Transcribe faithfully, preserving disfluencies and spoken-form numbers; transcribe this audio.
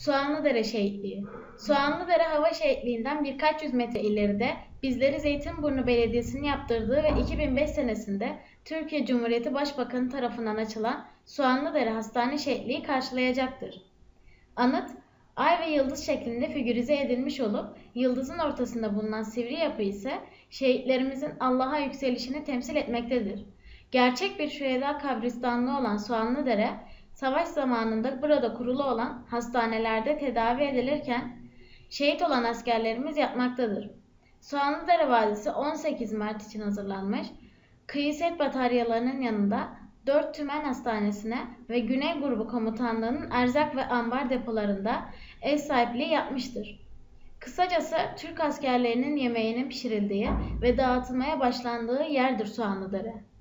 Soğanlıdere Şehitliği. Soğanlıdere Hava Şehitliği'nden birkaç yüz metre ileride bizleri Zeytinburnu Belediyesi'nin yaptırdığı ve iki bin beş senesinde Türkiye Cumhuriyeti Başbakanı tarafından açılan Soğanlıdere Hastane Şehitliği karşılayacaktır. Anıt, ay ve yıldız şeklinde figürize edilmiş olup yıldızın ortasında bulunan sivri yapı ise şehitlerimizin Allah'a yükselişini temsil etmektedir. Gerçek bir şüheda kabristanlığı olan Soğanlıdere, savaş zamanında burada kurulu olan hastanelerde tedavi edilirken şehit olan askerlerimiz yatmaktadır. Soğanlıdere Vadisi on sekiz Mart için hazırlanmış, Kıyı Set Bataryalarının yanında dört Tümen Hastanesi'ne ve Güney Grubu Komutanlığı'nın erzak ve ambar depolarında ev sahipliği yapmıştır. Kısacası Türk askerlerinin yemeğinin pişirildiği ve dağıtılmaya başlandığı yerdir Soğanlıdere.